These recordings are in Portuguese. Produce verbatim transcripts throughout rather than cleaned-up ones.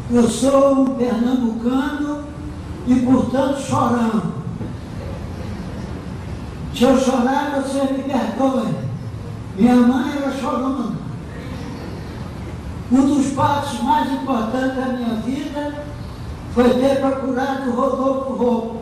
Eu sou um pernambucano e, portanto, chorando. Se eu chorar, você me perdoe. Minha mãe era chorona. Um dos fatos mais importantes da minha vida foi ter procurado Rodolfo Rouco.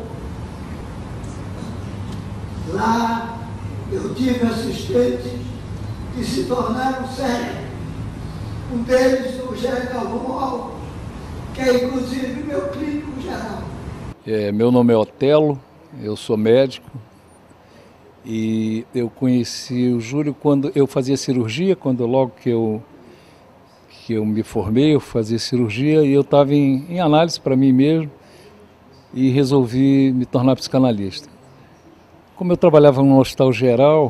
Lá eu tive assistentes que se tornaram sérios. Um deles, o José Galvão Alves, que é inclusive meu clínico geral. É, meu nome é Otelo, eu sou médico e eu conheci o Júlio quando eu fazia cirurgia, quando logo que eu, que eu me formei, eu fazia cirurgia e eu estava em, em análise para mim mesmo e resolvi me tornar psicanalista. Como eu trabalhava no hospital geral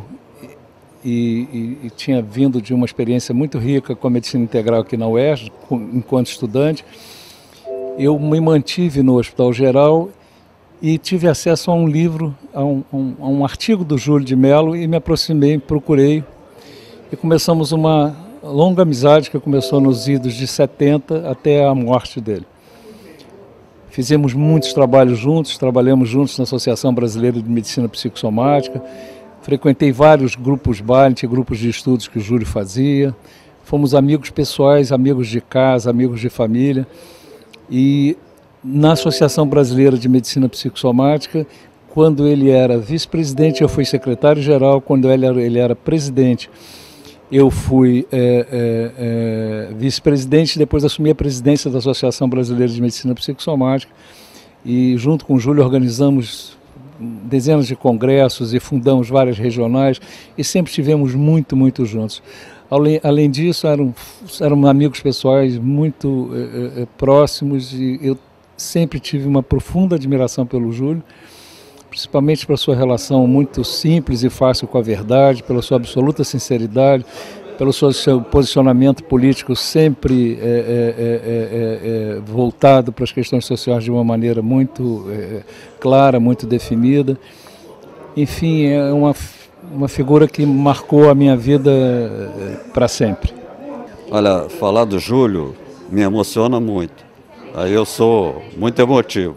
e, e, e tinha vindo de uma experiência muito rica com a medicina integral aqui na U E R J, enquanto estudante, eu me mantive no hospital geral e tive acesso a um livro, a um, um, a um artigo do Júlio de Mello e me aproximei, procurei e começamos uma longa amizade que começou nos idos de setenta até a morte dele. Fizemos muitos trabalhos juntos, trabalhamos juntos na Associação Brasileira de Medicina Psicossomática, frequentei vários grupos Balint, grupos de estudos que o Júlio fazia, fomos amigos pessoais, amigos de casa, amigos de família. E na Associação Brasileira de Medicina Psicossomática, quando ele era vice-presidente, eu fui secretário-geral, quando ele era, ele era presidente, eu fui é, é, é, vice-presidente, depois assumi a presidência da Associação Brasileira de Medicina Psicossomática e junto com o Júlio organizamos dezenas de congressos e fundamos várias regionais e sempre estivemos muito, muito juntos. Além, além disso, eram, eram amigos pessoais muito é, é, próximos e eu sempre tive uma profunda admiração pelo Júlio, principalmente pela sua relação muito simples e fácil com a verdade, pela sua absoluta sinceridade, pelo seu, seu posicionamento político sempre é, é, é, é, voltado para as questões sociais de uma maneira muito é, clara, muito definida. Enfim, é uma, uma figura que marcou a minha vida para sempre. Olha, falar do Júlio me emociona muito. Aí eu sou muito emotivo.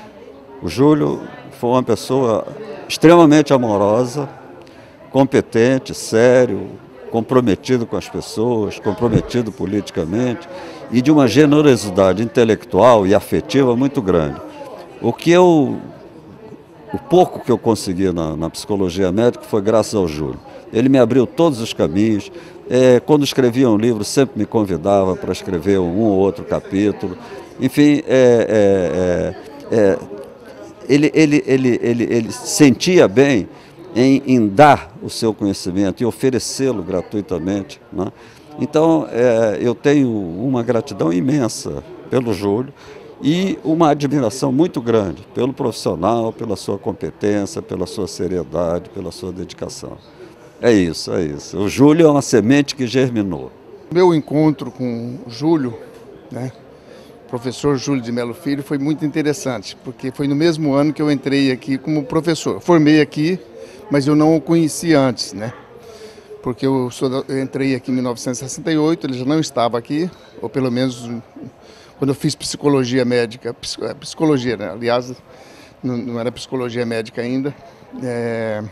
O Júlio foi uma pessoa extremamente amorosa, competente, sério, comprometido com as pessoas, comprometido politicamente e de uma generosidade intelectual e afetiva muito grande. O que eu, o pouco que eu consegui na, na psicologia médica foi graças ao Júlio. Ele me abriu todos os caminhos. É, quando escrevia um livro, sempre me convidava para escrever um ou outro capítulo. Enfim, é, é, é, ele, ele, ele, ele, ele sentia bem em, em dar o seu conhecimento e oferecê-lo gratuitamente, né? Então, é, eu tenho uma gratidão imensa pelo Júlio e uma admiração muito grande pelo profissional, pela sua competência, pela sua seriedade, pela sua dedicação. É isso, é isso. O Júlio é uma semente que germinou. Meu encontro com o Júlio, né? Professor Júlio de Mello Filho, foi muito interessante, porque foi no mesmo ano que eu entrei aqui como professor. Formei aqui, mas eu não o conhecia antes, né? Porque eu, sou, eu entrei aqui em mil novecentos e sessenta e oito, ele já não estava aqui, ou pelo menos quando eu fiz psicologia médica, psicologia, né? Aliás, não, não era psicologia médica ainda. É,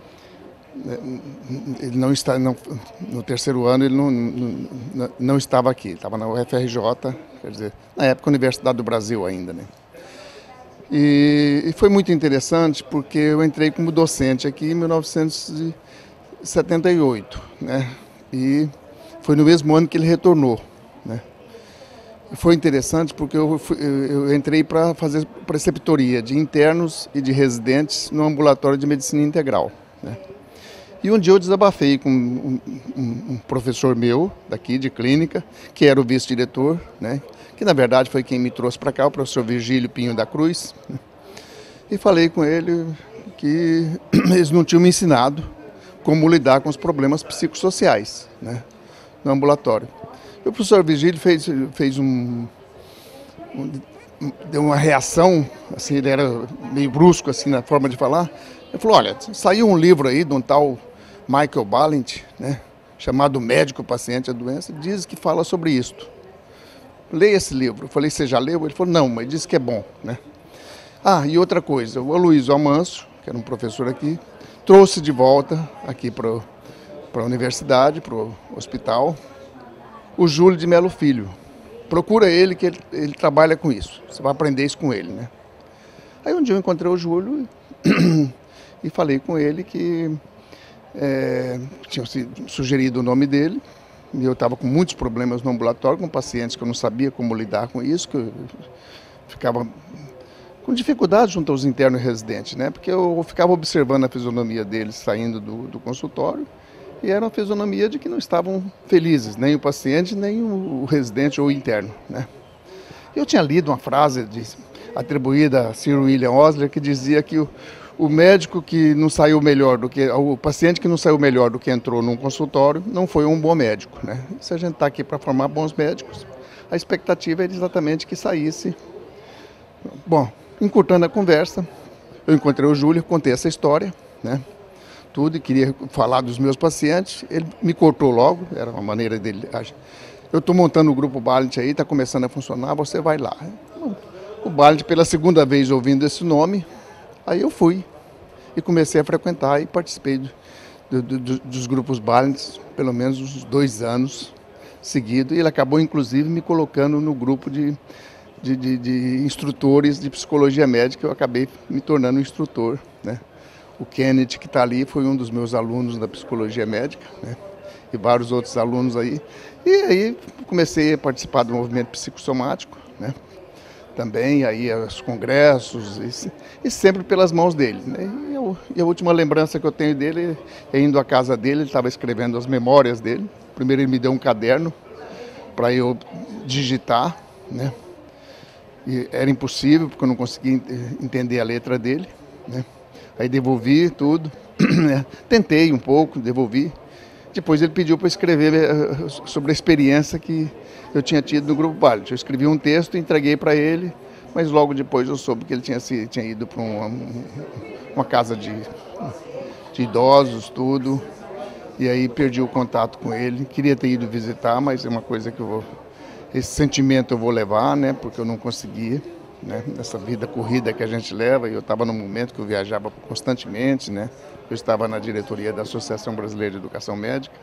ele não está, não, no terceiro ano ele não, não, não estava aqui, estava na U F R J, quer dizer, na época Universidade do Brasil ainda, né? E, e foi muito interessante porque eu entrei como docente aqui em mil novecentos e setenta e oito, né? E foi no mesmo ano que ele retornou, né? E foi interessante porque eu, fui, eu, eu entrei para fazer preceptoria de internos e de residentes no ambulatório de medicina integral, né? E um dia eu desabafei com um, um, um professor meu, daqui de clínica, que era o vice-diretor, né? Que na verdade foi quem me trouxe para cá, o professor Virgílio Pinho da Cruz, né? E falei com ele que eles não tinham me ensinado como lidar com os problemas psicossociais, né? No ambulatório. E o professor Virgílio fez, fez um, um... deu uma reação, assim, ele era meio brusco assim, na forma de falar. Ele falou, olha, saiu um livro aí de um tal Michael Balint, né, chamado Médico Paciente a Doença, diz que fala sobre isto. leia esse livro. Eu falei, você já leu? Ele falou, não, mas disse que é bom, né? Ah, e outra coisa, o Aloysio Almanso, que era um professor aqui, trouxe de volta aqui para a universidade, para o hospital, o Júlio de Melo Filho. Procura ele, que ele, ele trabalha com isso. Você vai aprender isso com ele, né? Aí um dia eu encontrei o Júlio e falei com ele que é, tinha sugerido o nome dele. E eu estava com muitos problemas no ambulatório, com pacientes que eu não sabia como lidar com isso, que eu ficava com dificuldade junto aos internos e residentes, né? Porque eu ficava observando a fisionomia deles saindo do, do consultório e era uma fisionomia de que não estavam felizes, nem o paciente, nem o, o residente ou o interno, né? Eu tinha lido uma frase de, atribuída a Sir William Osler que dizia que o, o médico que não saiu melhor do que, o paciente que não saiu melhor do que entrou num consultório não foi um bom médico, né? Se a gente está aqui para formar bons médicos, a expectativa era exatamente que saísse. Bom, encurtando a conversa, eu encontrei o Júlio, contei essa história, né? Tudo, e queria falar dos meus pacientes. Ele me cortou logo, era uma maneira dele. Eu estou montando o grupo Balint aí, está começando a funcionar, você vai lá. O Balint, pela segunda vez ouvindo esse nome, aí eu fui e comecei a frequentar e participei do, do, do, dos grupos Balint, pelo menos uns dois anos seguidos. E ele acabou, inclusive, me colocando no grupo de, de, de, de instrutores de psicologia médica. Eu acabei me tornando instrutor, né? O Kenneth, que está ali, foi um dos meus alunos da psicologia médica, né? E vários outros alunos aí. E aí comecei a participar do movimento psicossomático, né? Também, aí aos congressos, e, e sempre pelas mãos dele, né? E, eu, e a última lembrança que eu tenho dele é indo à casa dele, ele estava escrevendo as memórias dele. Primeiro ele me deu um caderno para eu digitar, né? E era impossível, porque eu não conseguia entender a letra dele, né? Aí devolvi tudo, né? Tentei um pouco, devolvi. Depois ele pediu para escrever sobre a experiência que eu tinha tido no Grupo Balint. Eu escrevi um texto e entreguei para ele, mas logo depois eu soube que ele tinha, se, tinha ido para uma, uma casa de, de idosos, tudo. E aí perdi o contato com ele. Queria ter ido visitar, mas é uma coisa que eu vou... Esse sentimento eu vou levar, né? Porque eu não consegui. Né, nessa vida corrida que a gente leva, e eu estava num momento que eu viajava constantemente, né? Eu estava na diretoria da Associação Brasileira de Educação Médica,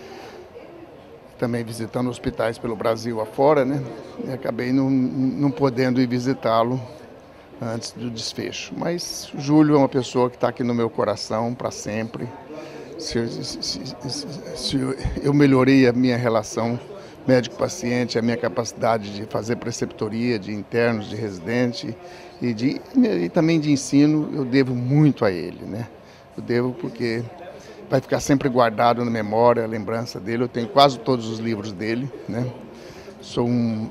também visitando hospitais pelo Brasil afora, né? E acabei não, não podendo ir visitá-lo antes do desfecho. Mas o Júlio é uma pessoa que está aqui no meu coração para sempre. Se, se, se, se eu melhorei a minha relação médico-paciente, a minha capacidade de fazer preceptoria de internos, de residente e, de, e também de ensino, eu devo muito a ele, né? Eu devo porque vai ficar sempre guardado na memória a lembrança dele. Eu tenho quase todos os livros dele, né? Sou um,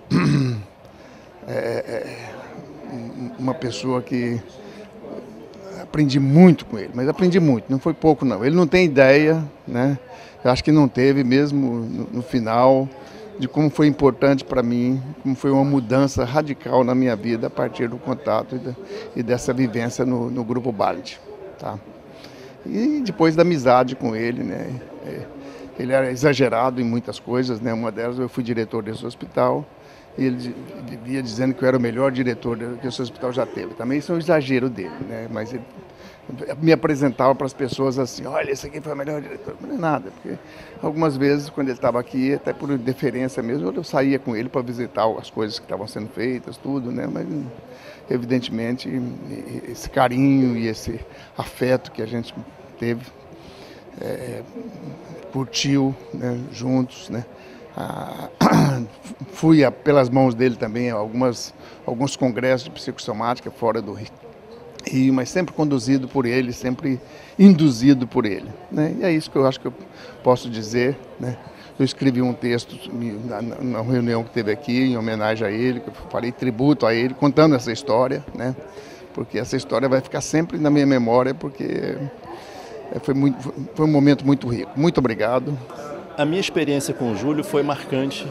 é, é, uma pessoa que aprendi muito com ele, mas aprendi muito, não foi pouco não. Ele não tem ideia, né? Eu acho que não teve mesmo no, no final, de como foi importante para mim, como foi uma mudança radical na minha vida a partir do contato e, da, e dessa vivência no, no Grupo Balint, tá? E depois da amizade com ele, né? Ele era exagerado em muitas coisas, né? Uma delas, eu fui diretor desse hospital e ele vivia dizendo que eu era o melhor diretor que esse hospital já teve. Também isso é um exagero dele, né? Mas ele me apresentava para as pessoas assim, olha, esse aqui foi o melhor diretor. Não é nada, porque algumas vezes, quando ele estava aqui, até por deferência mesmo, eu saía com ele para visitar as coisas que estavam sendo feitas, tudo, né? Mas, evidentemente, esse carinho e esse afeto que a gente teve, é, curtiu, né, juntos, né? Ah, fui a, pelas mãos dele também a algumas, alguns congressos de psicossomática fora do Rio. E, mas sempre conduzido por ele, sempre induzido por ele, né? E é isso que eu acho que eu posso dizer, né? Eu escrevi um texto na, na reunião que teve aqui, em homenagem a ele, que eu falei tributo a ele, contando essa história, né? Porque essa história vai ficar sempre na minha memória, porque foi, muito, foi um momento muito rico. Muito obrigado. A minha experiência com o Júlio foi marcante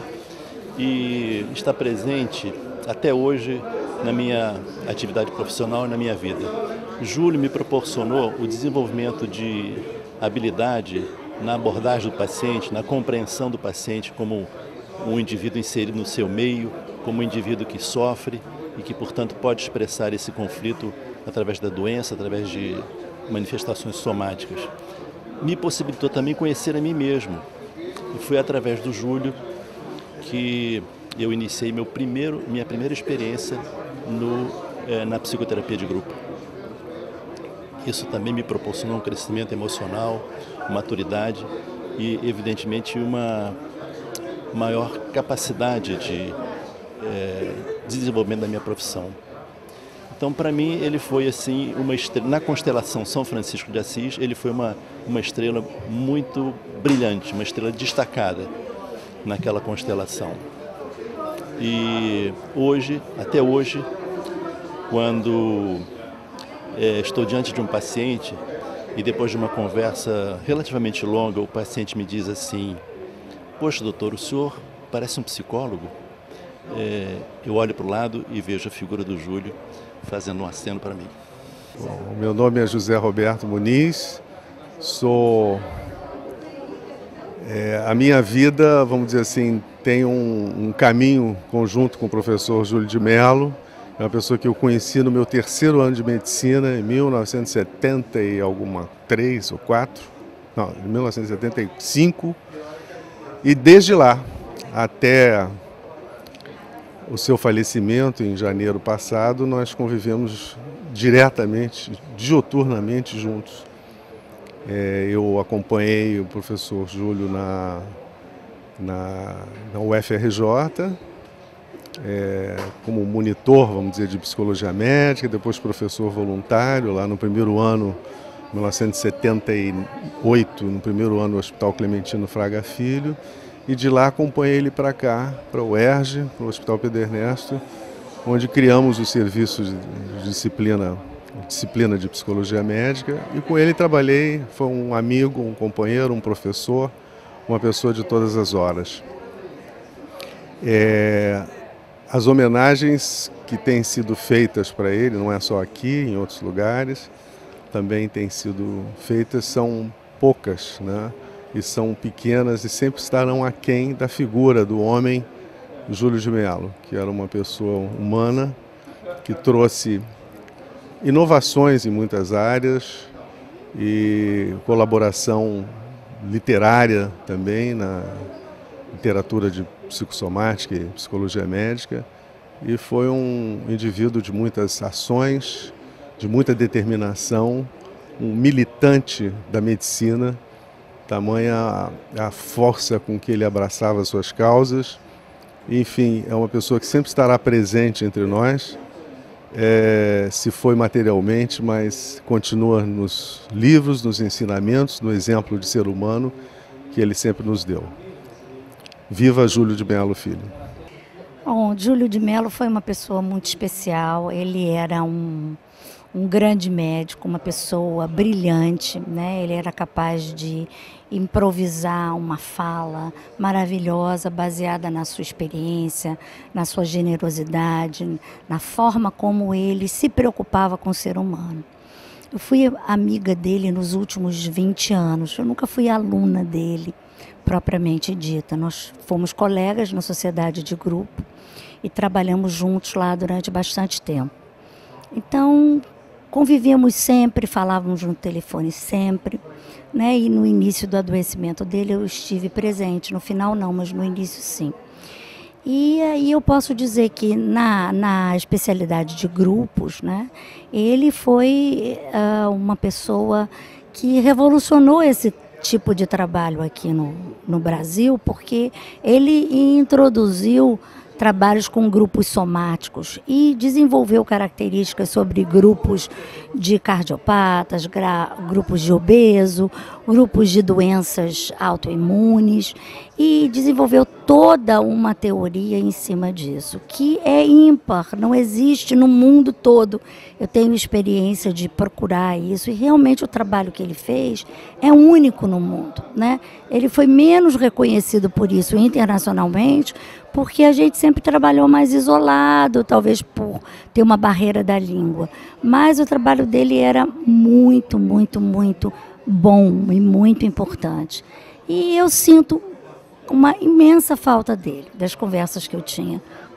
e está presente até hoje na minha atividade profissional e na minha vida. Júlio me proporcionou o desenvolvimento de habilidade na abordagem do paciente, na compreensão do paciente como um indivíduo inserido no seu meio, como um indivíduo que sofre e que, portanto, pode expressar esse conflito através da doença, através de manifestações somáticas. Me possibilitou também conhecer a mim mesmo. E foi através do Júlio que eu iniciei meu primeiro, minha primeira experiência no, eh, na psicoterapia de grupo. Isso também me proporcionou um crescimento emocional, maturidade e, evidentemente, uma maior capacidade de é, desenvolvimento da minha profissão. Então, para mim, ele foi assim uma estrela, na constelação São Francisco de Assis, ele foi uma, uma estrela muito brilhante, uma estrela destacada naquela constelação. E hoje, até hoje, quando é, estou diante de um paciente e depois de uma conversa relativamente longa, o paciente me diz assim: poxa, doutor, o senhor parece um psicólogo? É, eu olho para o lado e vejo a figura do Júlio fazendo um aceno para mim. Bom, o meu nome é José Roberto Muniz, sou... É, a minha vida, vamos dizer assim, tem um, um caminho conjunto com o professor Júlio de Mello. É uma pessoa que eu conheci no meu terceiro ano de medicina, em mil novecentos e setenta e alguma, três ou quatro, não, em mil novecentos e setenta e cinco. E desde lá até o seu falecimento em janeiro passado, nós convivemos diretamente, diuturnamente juntos. É, eu acompanhei o professor Júlio na, na, na U F R J, é, como monitor, vamos dizer, de psicologia médica, depois professor voluntário, lá no primeiro ano, mil novecentos e setenta e oito, no primeiro ano do Hospital Clementino Fraga Filho, e de lá acompanhei ele para cá, para o ERJ, para o Hospital Pedro Ernesto, onde criamos o serviço de disciplina, disciplina de psicologia médica, e com ele trabalhei, foi um amigo, um companheiro, um professor, uma pessoa de todas as horas. É, as homenagens que têm sido feitas para ele, não é só aqui, em outros lugares, também têm sido feitas, são poucas, né? E são pequenas e sempre estarão aquém da figura do homem Júlio de Mello, que era uma pessoa humana, que trouxe inovações em muitas áreas e colaboração literária também na literatura de psicossomática e psicologia médica, e foi um indivíduo de muitas ações, de muita determinação, um militante da medicina, tamanha a, a força com que ele abraçava as suas causas. Enfim, é uma pessoa que sempre estará presente entre nós, é, se foi materialmente, mas continua nos livros, nos ensinamentos, no exemplo de ser humano que ele sempre nos deu. Viva Júlio de Mello Filho! Bom, Júlio de Mello foi uma pessoa muito especial, ele era um... um grande médico, uma pessoa brilhante, né? Ele era capaz de improvisar uma fala maravilhosa, baseada na sua experiência, na sua generosidade, na forma como ele se preocupava com o ser humano. Eu fui amiga dele nos últimos vinte anos, eu nunca fui aluna dele, propriamente dita. Nós fomos colegas na sociedade de grupo e trabalhamos juntos lá durante bastante tempo. Então, convivíamos sempre, falávamos no telefone sempre, né? E no início do adoecimento dele eu estive presente, no final não, mas no início sim. E aí eu posso dizer que na, na especialidade de grupos, né, ele foi uh, uma pessoa que revolucionou esse tipo de trabalho aqui no, no Brasil, porque ele introduziu trabalhos com grupos somáticos e desenvolveu características sobre grupos de cardiopatas, grupos de obeso, grupos de doenças autoimunes, e desenvolveu toda uma teoria em cima disso, que é ímpar, não existe no mundo todo. Eu tenho experiência de procurar isso e realmente o trabalho que ele fez é único no mundo, né? Ele foi menos reconhecido por isso internacionalmente, porque a gente sempre trabalhou mais isolado, talvez por ter uma barreira da língua. Mas o trabalho dele era muito, muito, muito bom e muito importante. E eu sinto uma imensa falta dele, das conversas que eu tinha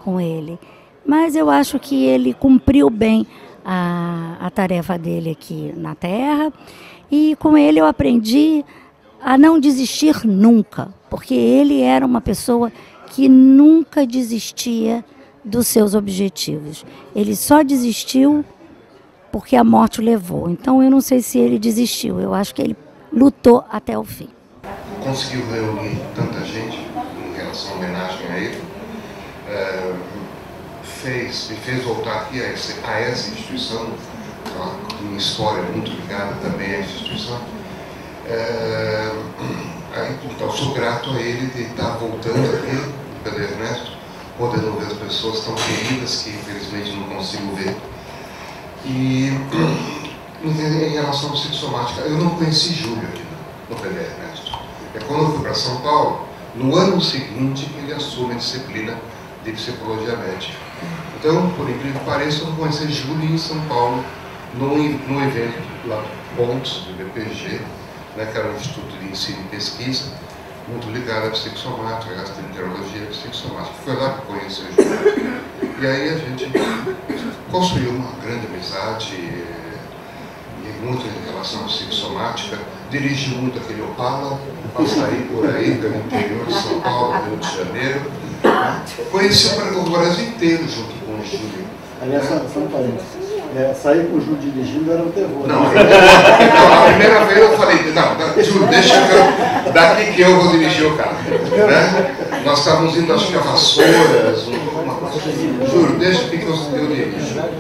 com ele. Mas eu acho que ele cumpriu bem a, a tarefa dele aqui na Terra. E com ele eu aprendi a não desistir nunca, porque ele era uma pessoa que nunca desistia dos seus objetivos. Ele só desistiu porque a morte o levou. Então eu não sei se ele desistiu, eu acho que ele lutou até o fim. Conseguiu reunir tanta gente em relação à homenagem a ele, é, fez, me fez voltar aqui a, esse, a essa instituição, com uma história muito ligada também a essa instituição. É, aí, então, sou grato a ele de estar voltando aqui, Pedro Ernesto, podendo ver as pessoas tão queridas que infelizmente não consigo ver. E em relação à psicossomática, eu não conheci Júlio aqui no Pedro Ernesto. É quando eu fui para São Paulo, no ano seguinte ele assume a disciplina de psicologia médica. Então, por incrível que pareça, eu não conheci Júlio em São Paulo, no, no evento lá do Pontos, do B P G, né, que era um instituto de ensino e pesquisa, muito ligado à psicossomática, à gastroenterologia e psicossomática. Foi lá que eu conheci o Júlio. E aí a gente construiu uma grande amizade, e muito em relação à psicossomática. Dirigi muito aquele Opala, para sair por aí pelo interior de São Paulo, Rio de Janeiro. Conheci o Brasil inteiro junto com o Júlio. Aliás, só um parênteses. É, sair com o Júlio dirigindo era um terror. Não, eu, então, a primeira vez eu falei, não, Júlio, deixa que eu, daqui que eu vou dirigir o carro. Né? Nós estávamos indo, acho que a Vassouras, uma coisa assim. Júlio, deixa que eu, eu dirijo. Né?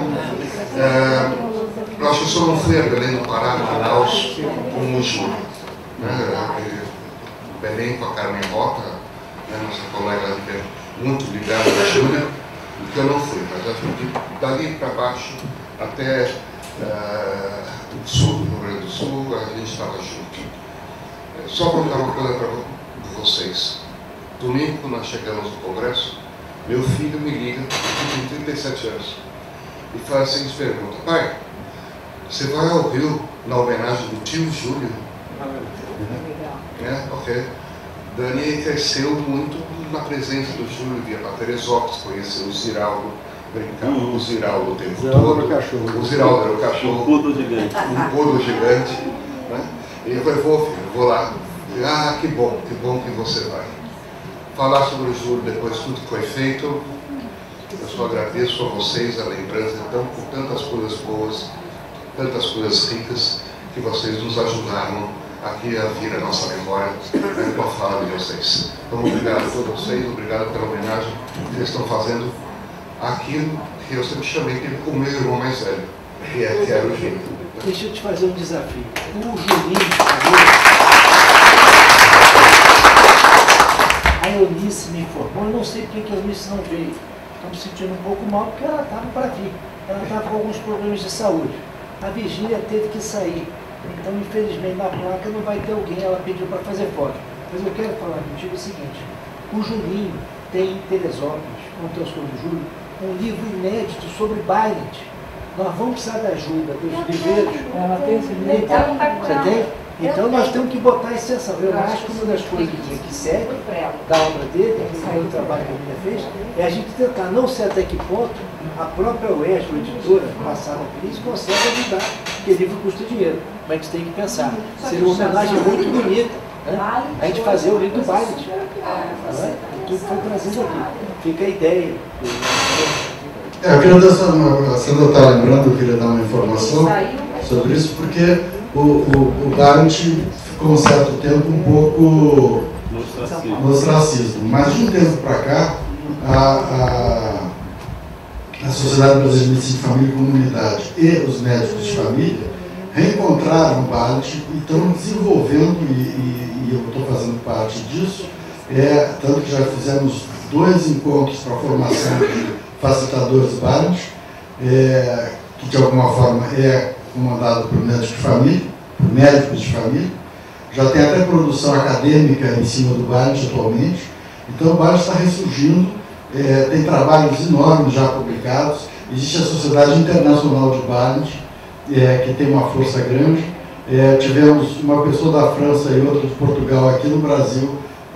É, eu acho que eu só não fui a Belém do Pará, Manaus, com o Júlio. Né? Belém com a Carmen Rota, né? Nossa colega muito ligada a Júlia. Então eu não fui, mas acho que dali para baixo até uh, o sul do Rio Grande do Sul a gente estava junto. É, só contar uma coisa para vocês. Domingo, quando nós chegamos no Congresso, meu filho me liga, tem trinta e sete anos, e faz a seguinte pergunta: pai, você vai ao Rio na homenagem do tio Júlio? É, ok. Dani cresceu muito na presença do Júlio, via para Teresópolis, conheceu o Ziraldo, brincava com o Ziraldo o tempo todo. O Ziraldo era o cachorro. Um poodle gigante. Um poodle gigante. Né? E eu falei, vou filho, vou lá. Ah, que bom, que bom que você vai. Falar sobre o Júlio depois de tudo que foi feito, eu só agradeço a vocês a lembrança então, por tantas coisas boas, tantas coisas ricas que vocês nos ajudaram aqui a vir a nossa memória, né, com a fala de vocês. Então, obrigado a todos vocês, obrigado pela homenagem que vocês estão fazendo àquilo que eu sempre chamei de o meu irmão mais velho, que, é, que era o Júlio. Deixa eu te fazer um desafio. O Julinho, a Eunice me informou, eu não sei porque que a Eunice não veio. Estou me sentindo um pouco mal porque ela estava para vir. Ela estava com alguns problemas de saúde. A Virgínia teve que sair. Então, infelizmente, na placa não vai ter alguém, ela pediu para fazer foto. Mas eu quero falar contigo o seguinte: o Julinho tem em Teresópolis, com o transtorno do Júlio, um livro inédito sobre Bailent. Nós vamos precisar da ajuda dos viveiros. Ela tem esse livro? Você tem? Então nós temos que botar a exceção. Eu acho que uma das coisas que segue da obra dele, do trabalho que a Bíblia fez, é a gente tentar, não sei até que ponto, a própria U E S, a editora, passada por isso, consegue ajudar, porque livro custa dinheiro. Mas a gente tem que pensar. Seria uma homenagem muito bonita, né? A gente fazer o livro do Bailent. Tá? Tudo foi trazido aqui. Fica a ideia. É, eu queria dar só uma, a Sandra está lembrando, eu queria dar uma informação sobre isso, porque o, o, o Bailent ficou um certo tempo um pouco no ostracismo, mas de um tempo para cá, a, a, a Sociedade Brasileira de Medicina de Família e Comunidade e os médicos de família reencontraram o Bailent e estão desenvolvendo, e, e, e eu estou fazendo parte disso, é, tanto que já fizemos dois encontros para a formação de facilitadores Bailent, é, que de alguma forma é comandado por médicos de família, por médicos de família. Já tem até produção acadêmica em cima do Bailent atualmente. Então o Bailent está ressurgindo, é, tem trabalhos enormes já publicados. Existe a Sociedade Internacional de Bailent, é, que tem uma força grande. É, tivemos uma pessoa da França e outra de Portugal aqui no Brasil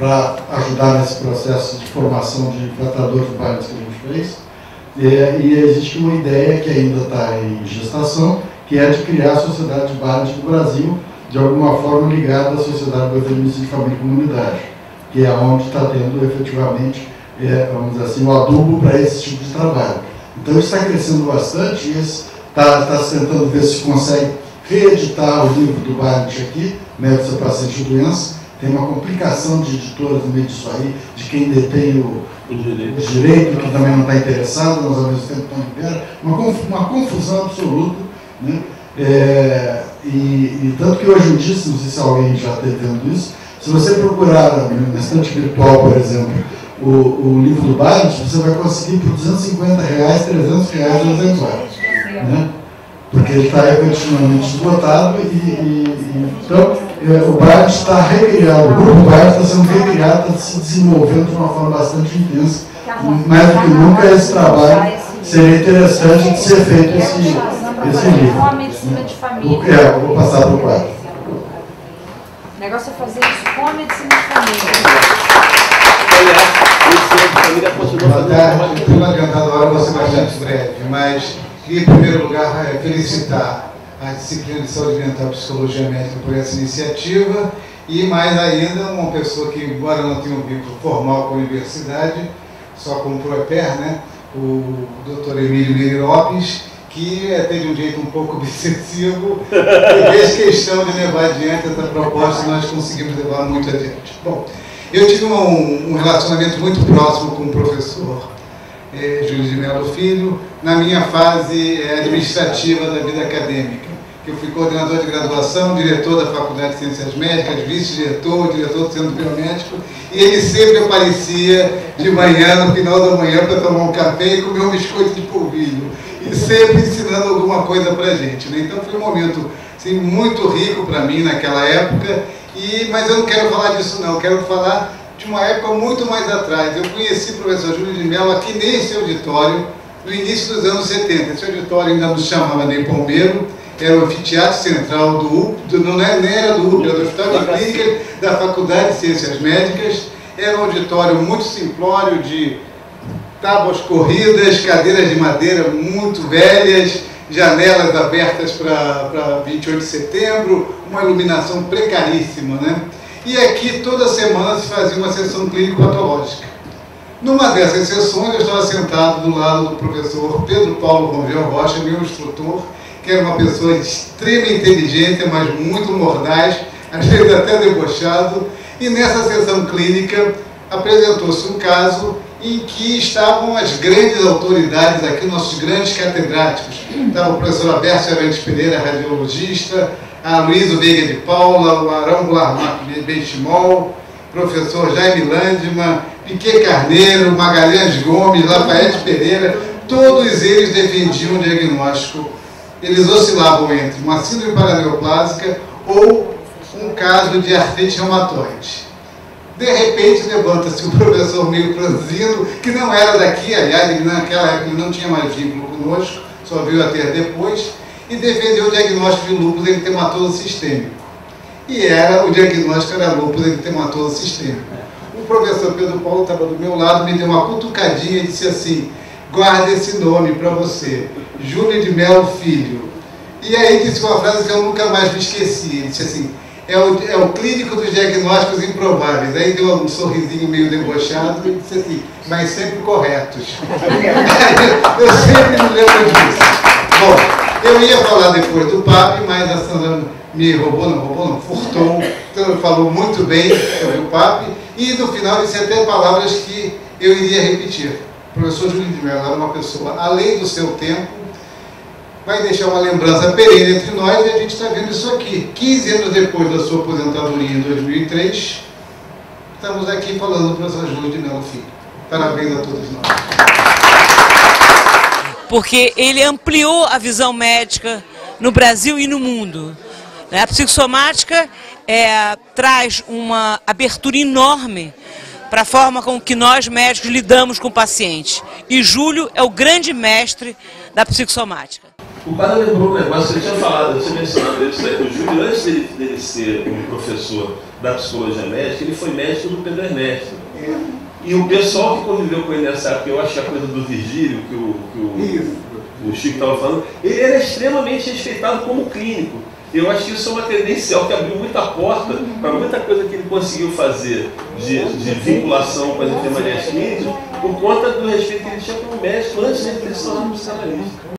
para ajudar nesse processo de formação de tratadores de Barnes que a gente fez. E, e existe uma ideia que ainda está em gestação, que é de criar a Sociedade de Barnes do Brasil, de alguma forma ligada à Sociedade Brasileira de Família e Comunidade, que é onde está tendo efetivamente, é, vamos dizer assim, o adubo para esse tipo de trabalho. Então isso está crescendo bastante e está tá tentando ver se consegue reeditar o livro do Barnes aqui, Médico Seu Paciente de Doença. Tem uma complicação de editoras no meio disso aí, de quem detém o, o direito, o direito que também não está interessado, mas ao mesmo tempo não libera, uma, uma confusão absoluta, né? É, e, e tanto que hoje em dia, não sei se alguém já está vendo isso, se você procurar na estante virtual, por exemplo, o, o livro do Barnes, você vai conseguir por duzentos e cinquenta reais, trezentos reais o exemplar, né? Porque ele está continuamente esgotado e, e, e então é, o Barnes está recriado, o grupo Barnes está sendo recriado, está se desenvolvendo de uma forma bastante intensa. Mais do que nunca esse trabalho seria interessante de ser feito esse, esse livro. Com a medicina de família. É, eu vou passar para o quadro. O negócio é fazer isso com a medicina de família. Até, pelo adiantado agora, vou ser bastante breve, mas queria, em primeiro lugar, felicitar a disciplina de saúde mental e psicologia médica por essa iniciativa e, mais ainda, uma pessoa que, embora não tenha um vínculo formal com a universidade, só como proper, né, o doutor Emílio Liri Lopes, que teve um jeito um pouco obsessivo e fez questão de levar adiante essa proposta e nós conseguimos levar muito adiante. Bom, eu tive um, um relacionamento muito próximo com o professor eh, Júlio de Mello Filho, na minha fase eh, administrativa da vida acadêmica, que eu fui coordenador de graduação, diretor da Faculdade de Ciências Médicas, vice-diretor, diretor do Centro Biomédico, e ele sempre aparecia de manhã, no final da manhã, para tomar um café e comer um biscoito de polvilho, e sempre ensinando alguma coisa para a gente, né? Então foi um momento assim, muito rico para mim naquela época, e, mas eu não quero falar disso não, eu quero falar de uma época muito mais atrás. Eu conheci o professor Júlio de Mello aqui nesse auditório, no início dos anos setenta. Esse auditório ainda não se chamava nem Palmeiro, era o anfiteatro central do U P, não era, nem era do U P, era do Hospital de Clínica da Faculdade de Ciências Médicas. Era um auditório muito simplório, de tábuas corridas, cadeiras de madeira muito velhas, janelas abertas para vinte e oito de setembro, uma iluminação precaríssima, né? E aqui toda semana se fazia uma sessão clínico-patológica. Numa dessas sessões eu estava sentado do lado do professor Pedro Paulo Rangel Rocha, meu instrutor, que era uma pessoa de extrema inteligência, mas muito mordaz, às vezes até debochado, e nessa sessão clínica apresentou-se um caso em que estavam as grandes autoridades aqui, nossos grandes catedráticos. Estava o professor Alberto Arantes Pereira, radiologista, a Luísa Veiga de Paula, o Arão Goulart Benchimol, professor Jaime Landman, Piquet Carneiro, Magalhães Gomes, Lafayette Pereira, todos eles defendiam o diagnóstico. Eles oscilavam entre uma síndrome paraneoplásica ou um caso de artrite reumatoide. De repente levanta-se o professor meio franzino, que não era daqui, aliás, ele naquela época ele não tinha mais vínculo conosco, só veio a ter depois, e defendeu o diagnóstico de lúpus eritematoso sistêmico. E era, o diagnóstico era lúpus eritematoso sistêmico. O professor Pedro Paulo estava do meu lado, me deu uma cutucadinha e disse assim: guarda esse nome para você, Júlio de Mello Filho. E aí disse uma frase que eu nunca mais me esqueci, ele disse assim: É o, é o clínico dos diagnósticos improváveis. Aí deu um sorrisinho meio debochado e disse assim, mas sempre corretos. Eu sempre me lembro disso. Bom, eu ia falar depois do Pape, mas a Sandra me roubou, não roubou, não, furtou. Então falou muito bem sobre o Pape. E no final disse até palavras que eu iria repetir. O professor Júlio de Mello era uma pessoa, além do seu tempo, vai deixar uma lembrança perene entre nós, e a gente está vendo isso aqui. quinze anos depois da sua aposentadoria, em dois mil e três, estamos aqui falando do professor Júlio de Mello Filho. Parabéns a todos nós. Porque ele ampliou a visão médica no Brasil e no mundo. A psicossomática é, traz uma abertura enorme para a forma com que nós médicos lidamos com o paciente. E Júlio é o grande mestre da psicossomática. O cara lembrou um negócio, você tinha falado, você mencionado isso aí, o Júlio, antes dele, dele ser um professor da psicologia médica, ele foi médico do Pedro Ernesto. E o pessoal que conviveu com ele nessa época, eu acho que a coisa do Virgílio, que o, que o, o Chico estava falando, ele era extremamente respeitado como clínico. Eu acho que isso é uma credencial que abriu muita porta para muita coisa que ele conseguiu fazer de, de vinculação com as enfermarias clínicas, por conta do respeito que ele tinha como médico antes de ele se tornar um psicanalista.